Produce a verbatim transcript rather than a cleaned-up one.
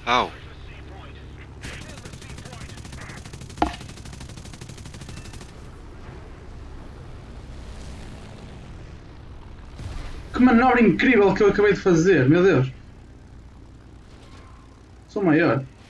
Au! Que manobra incrível que eu acabei de fazer, meu Deus. Sou maior.